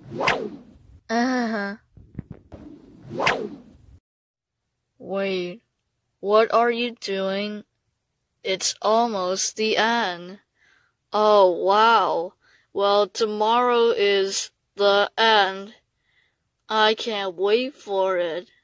Wait, what are you doing? It's almost the end. Oh, wow. Well, tomorrow is the end. I can't wait for it.